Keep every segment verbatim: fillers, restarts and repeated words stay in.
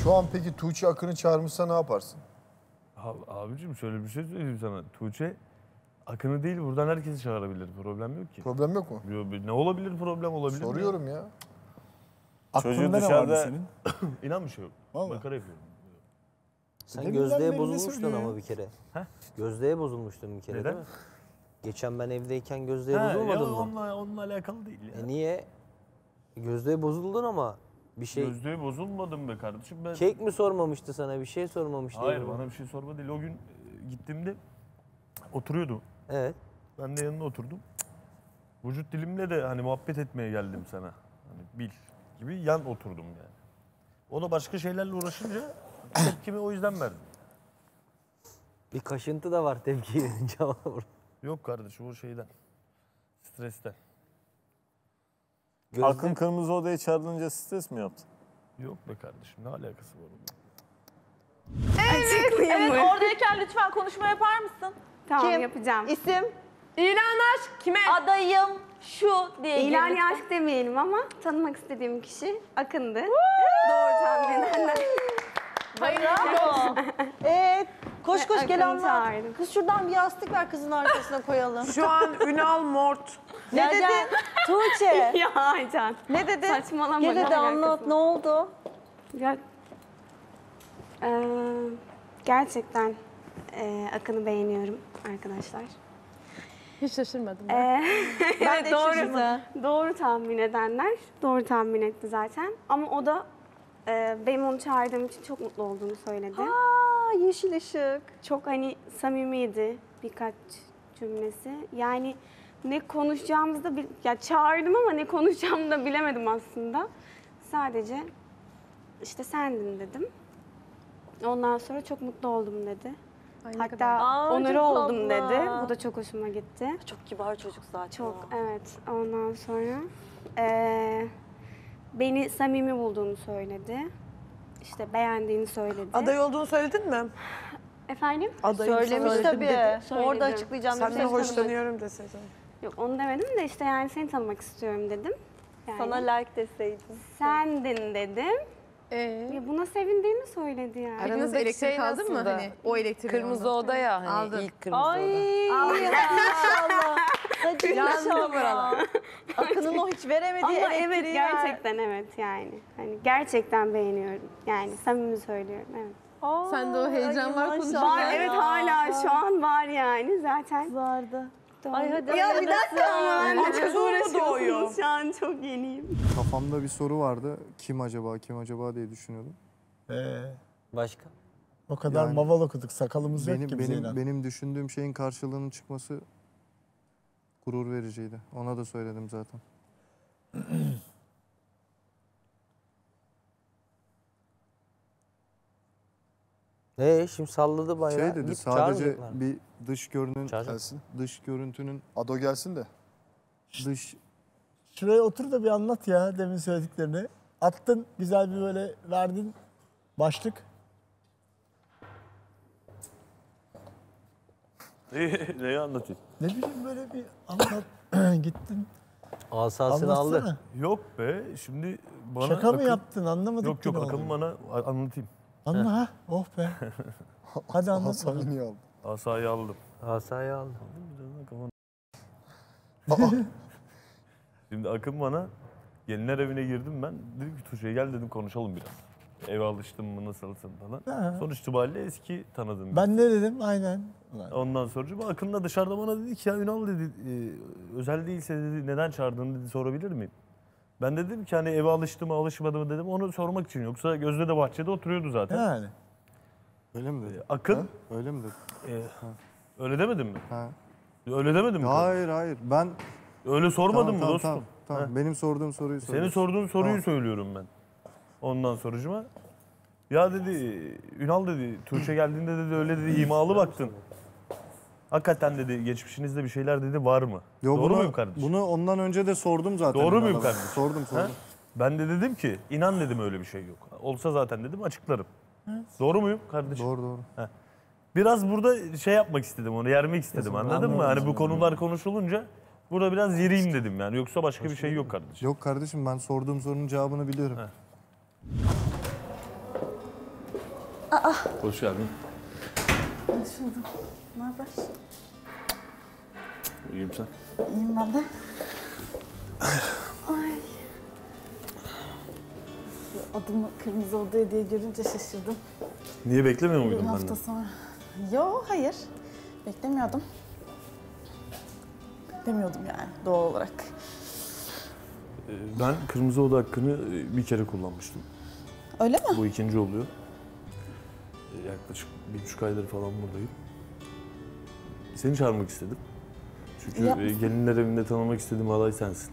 Şu an peki Tuğçe Akın'ı çağırmışsa ne yaparsın? Abi, abicim şöyle bir şey söyleyeyim sana. Tuğçe Akın'ı değil buradan herkesi çağırabilir. Problem yok ki. Problem yok mu? Yo, ne olabilir problem olabilir Soruyorum mi? ya. Aklında ne vardı senin? İnan bir şey yok. Vallahi. Makara yapıyorum. Sen Deminden Gözde'ye beri ne bozulmuştun söylüyor ama ya? bir kere. Heh? Gözde'ye bozulmuştun bir kere Neden? değil mi? Geçen ben evdeyken Gözde'ye Ha, bozulmadın ya mı? Onunla, onunla alakalı değil ya. E niye? Gözde'ye bozuldun ama bir şey... Gözlüğe bozulmadım be kardeşim. Ben... Kek mi sormamıştı sana? Bir şey sormamıştı. Hayır değil mi? bana bir şey sorma değil. O gün e, gittiğimde oturuyordu. Evet. Ben de yanına oturdum. Vücut dilimle de hani muhabbet etmeye geldim sana. Hani bil gibi yan oturdum yani. O da başka şeylerle uğraşınca tepkimi o yüzden verdim. Bir kaşıntı da var tepki verince ama burada. Yok kardeşim o şeyden. Stresten. Gözde... Akın Kırmızı Oda'ya çağrılınca stres mi yaptın? Yok be kardeşim ne alakası var onun? Evet, Açıklayayım evet mı? oradayken lütfen konuşma yapar mısın? Tamam Kim? yapacağım. İsim, İlan aşk kime? adayım, şu diye gir İlan lütfen. aşk demeyelim ama tanımak istediğim kişi Akın'dı. Doğru tahmin edenler. Hayır, bravo. Evet, koş koş gel Akın'ı anlat. çağırdım. Kız şuradan bir yastık ver kızın arkasına koyalım. Şu an Ünal Mort. Ne dedin? Tuğçe. Ya Aycan. Ne dedin? Saçmalama. Gel ne hadi alakası anlat var? ne oldu? Ya, Ee, gerçekten e, Akın'ı beğeniyorum arkadaşlar. Hiç şaşırmadım. Ee, Ben de doğru, şaşırdım. doğru tahmin edenler doğru tahmin etti zaten. Ama o da e, benim onu çağırdığım için çok mutlu olduğunu söyledi. Aa, yeşil ışık. Çok hani samimiydi birkaç cümlesi. Yani ne konuşacağımızı da bil- ya çağırdım ama ne konuşacağımı da bilemedim aslında. Sadece işte sendin dedim. Ondan sonra çok mutlu oldum dedi. Ay, ne Hatta kadar- Aa, onuru çok oldum tatlı. dedi. Bu da çok hoşuma gitti. Çok kibar çocuk zaten. Çok evet. Ondan sonra eee, beni samimi bulduğunu söyledi. İşte beğendiğini söyledi. Aday olduğunu söyledin mi? Efendim? Adayım Söylemiş söyledim tabii. dedi. Söyledim. Orada açıklayacağım. Senden demiş. hoşlanıyorum deseydin. Yok onu demedim de işte yani seni tanımak istiyorum dedim. Yani, Sana like deseydin. sendin dedim. Ee? Ya buna sevindiğini söyledi yani. Aranızda elektrik aldın mı hani? O elektriği Kırmızı oda ya hani Aldın. ilk kırmızı Ay oda. maşallah. Hadi Yandım inşallah. Akın'ın o hiç veremediği Ama evet elektriği ver. gerçekten evet yani. Hani gerçekten beğeniyorum. Yani samimi söylüyorum evet. Aa, Sende o heyecan ay var, maşallah konuşamıyorum. Var evet ya. hala şu an var yani zaten. Vardı. Doğru. Ay hadi Ya bir hayırlısı. dakika ama ben de Ama çok kız doğuyor. uğraşıyorsunuz. Şu an çok yeniyim. Kafamda bir soru vardı. Kim acaba, kim acaba diye düşünüyordum. Ee, Başka? o kadar Yani maval okuduk. Sakalımız yok Benim ki bize benim inan. benim düşündüğüm şeyin karşılığının çıkması gurur vericiydi. Ona da söyledim zaten. Ee şimdi salladı bayağı. Şey dedi Git sadece çağırmayacaklar mı? bir dış görünün Çağıracak. Gelsin. dış görüntünün Ado gelsin de. dış Şuraya otur da bir anlat ya demin söylediklerini. Attın güzel bir böyle verdin başlık. Neyi anlatayım? Ne bileyim böyle bir anlat. Gittin Asasını aldı. anlatsana. Yok be şimdi bana... Şaka mı Akın- yaptın anlamadık Yok ki yok ne Akın olduğunu. bana a- anlatayım. Anla ha. Oh be. Hadi anlat. Hasan'ı bakalım. niye aldın? Asayı aldım. Asayı aldı. Şimdi Akın bana gelinler evine girdim ben. Dedim ki Tuğçe'ye gel dedim konuşalım biraz. Eve alıştın mı nasılsın falan. Ha. Sonuç itibariyle eski tanıdığım. Ben ne dedim? Aynen. Ulan. Ondan sonra Akın'la dışarıda bana dedi ki ya Ünal dedi e, özel değilse dedi neden çağırdın dedi sorabilir miyim? Ben dedim ki hani eve alıştı mı alışmadı mı dedim onu sormak için. Yoksa Gözde de bahçede oturuyordu zaten. Yani. öyle mi dedi? Akın Öyle mi dedi? e, öyle demedin mi? Ha. Öyle demedin mi? Hayır hayır. Ben Öyle sormadın tamam, mı tamam, dostum? Tamam, tamam. Ha. Benim sorduğum soruyu Senin soruyorsun. sorduğun soruyu Tamam. söylüyorum ben. Ondan sorucuma ya dedi Ünal dedi Tuğçe geldiğinde dedi öyle dedi imalı baktın. Hakikaten dedi geçmişinizde bir şeyler dedi var mı? Yo, Doğru bunu, muyum kardeşim? Bunu ondan önce de sordum zaten. Doğru muyum Ünal'a. kardeşim? Sordum sordum. Ha? Ben de dedim ki inan dedim öyle bir şey yok. Olsa zaten dedim açıklarım. Doğru muyum kardeşim? Doğru doğru. Biraz burada şey yapmak istedim onu yermek istedim anladın mı? Hani bu konular konuşulunca burada biraz yeriyim dedim yani. Yoksa başka bir şey yok kardeşim. Yok kardeşim ben sorduğum sorunun cevabını biliyorum. Ha. Hoş geldin. Hoş buldum. Ne haber? İyiyim sen. İyiyim ben de. Ay. Şu adımı kırmızı odaya diye görünce şaşırdım. Niye beklemiyor Bir muydun hafta benden? sonra. Yo, hayır. Beklemiyordum. Beklemiyordum yani doğal olarak. Ee, Ben kırmızı oda hakkını e, bir kere kullanmıştım. Öyle mi? Bu ikinci oluyor. Ee, Yaklaşık bir buçuk aydır falan buradayım. Seni çağırmak istedim. Çünkü Yapma. e, gelinler evinde tanımak istediğim aday sensin.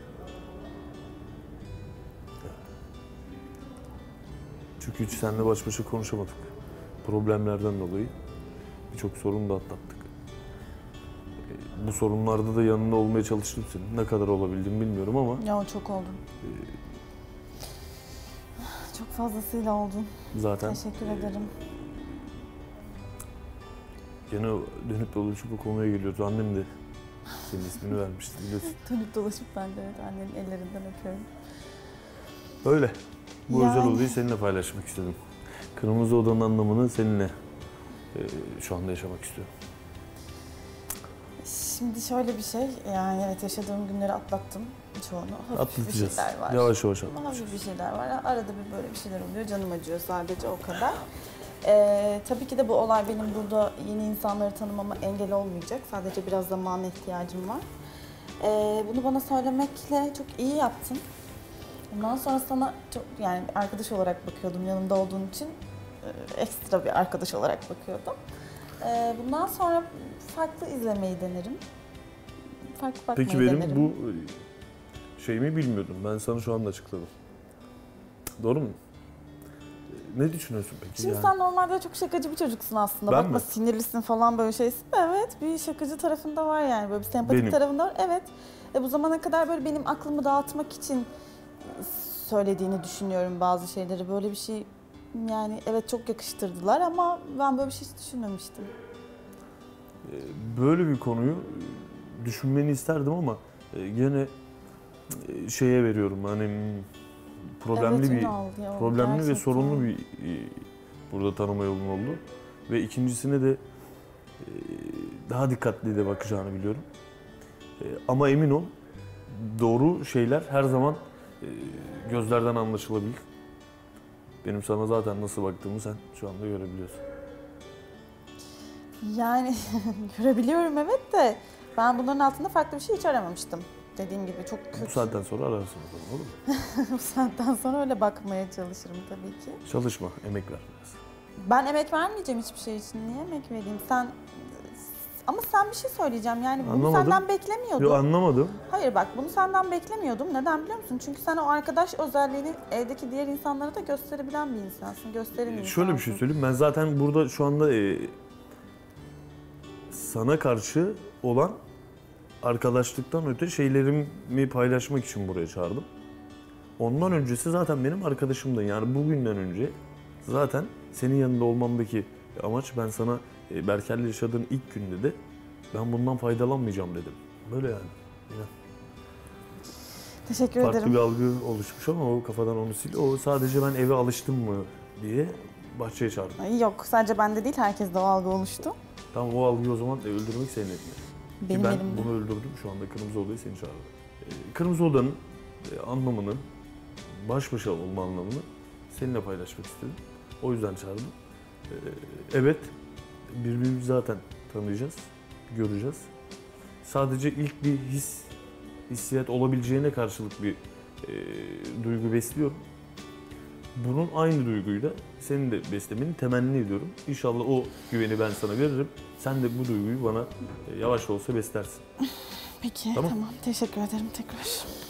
Çünkü hiç seninle baş başa konuşamadık. Problemlerden dolayı birçok sorun da atlattık. E, Bu sorunlarda da yanında olmaya çalıştım senin. Ne kadar olabildim bilmiyorum ama Ya çok oldun. Çok fazlasıyla oldun. zaten Teşekkür e, ederim. gene o dönüp dolaşıp o konuya geliyoruz. Annem de senin ismini vermişti biliyorsun. Dönüp dolaşıp ben de evet, annenin ellerinden öpüyorum. Öyle. Bu Yani- özel olayı seninle paylaşmak istedim. Kırmızı odanın anlamını seninle e, şu anda yaşamak istiyorum. Şimdi şöyle bir şey, yani evet yaşadığım günleri atlattım çoğunu. Hafif bir Atlatacağız. şeyler var. Yavaş yavaş atlatacağız. Hafif bir şeyler var. Arada bir böyle bir şeyler oluyor. Canım acıyor sadece o kadar. Ee, tabii ki de bu olay benim burada yeni insanları tanımama engel olmayacak. Sadece biraz zamana ihtiyacım var. Ee, bunu bana söylemekle çok iyi yaptın. Ondan sonra sana çok yani arkadaş olarak bakıyordum yanımda olduğun için. e, Ekstra bir arkadaş olarak bakıyordum. Ee, bundan sonra farklı izlemeyi denerim. Farklı bakmayı Peki benim denerim. bu e, şeyimi bilmiyordum. Ben sana şu anda açıkladım. Doğru mu? E, Ne düşünüyorsun peki? Şimdi yani? sen normalde çok şakacı bir çocuksun aslında. Ben Bakma mi? sinirlisin falan böyle şeysin. Evet bir şakacı tarafında var yani. Böyle bir sempatik Benim. tarafında var. Evet. E, bu zamana kadar böyle benim aklımı dağıtmak için söylediğini düşünüyorum bazı şeyleri. Böyle bir şey yani evet çok yakıştırdılar ama ben böyle bir şey hiç düşünmemiştim. E, Böyle bir konuyu e, düşünmeni isterdim ama e, gene e, şeye veriyorum. Hani m, problemli evet, bir Ünal ya, problemli ve gerçekten. sorunlu bir e, burada tanıma yolun oldu. Ve ikincisine de e, daha dikkatli de bakacağını biliyorum. E, Ama emin ol doğru şeyler her zaman e, gözlerden anlaşılabilir. Benim sana zaten nasıl baktığımı sen şu anda görebiliyorsun. Yani görebiliyorum evet de ben bunların altında farklı bir şey hiç aramamıştım. Dediğim gibi çok Bu kötü. saatten sonra ararsın o zaman olur mu? Bu saatten sonra öyle bakmaya çalışırım tabii ki. Çalışma, emek ver biraz. Ben emek vermeyeceğim hiçbir şey için. Niye emek vereyim? Sen ama sen bir şey söyleyeceğim. Yani bunu Anlamadım. senden beklemiyordum. Yo anlamadım. Hayır bak bunu senden beklemiyordum. Neden biliyor musun? Çünkü sen o arkadaş özelliğini evdeki diğer insanlara da gösterebilen bir insansın. Gösterin insansın. Şöyle bir şey söyleyeyim. Ben zaten burada şu anda e, sana karşı olan arkadaşlıktan öte şeylerimi paylaşmak için buraya çağırdım. Ondan öncesi zaten benim arkadaşımdı. Yani bugünden önce zaten senin yanında olmamdaki amaç ben sana e, Berker'le yaşadığın ilk günde de ben bundan faydalanmayacağım dedim. Böyle yani. İnan. Teşekkür Farklı ederim. bir algı oluşmuş ama o kafadan onu sil. O sadece ben eve alıştım mı diye bahçeye çağırdım. Ay, Yok sadece bende değil herkeste o algı oluştu. Tamam o algıyı o zaman e, öldürmek senin elinde. Ki Benim ben elimde. bunu öldürdüm şu anda Kırmızı Oda'yı seni çağırdım. E, Kırmızı Oda'nın e, anlamını, baş başa olma anlamını seninle paylaşmak istedim. O yüzden çağırdım. E, evet, birbirimizi zaten tanıyacağız, göreceğiz. Sadece ilk bir his, hissiyat olabileceğine karşılık bir e, duygu besliyorum. Bunun aynı duyguyu da senin de beslemeni temenni ediyorum. İnşallah o güveni ben sana veririm. Sen de bu duyguyu bana e, yavaş da olsa beslersin. Peki Tamam. tamam. Teşekkür ederim tekrar.